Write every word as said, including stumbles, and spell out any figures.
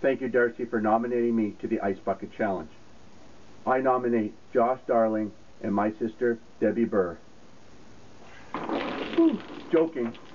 Thank you, Darcy, for nominating me to the Ice Bucket Challenge. I nominate Josh Darling and my sister, Debbie Burr. Whew, joking.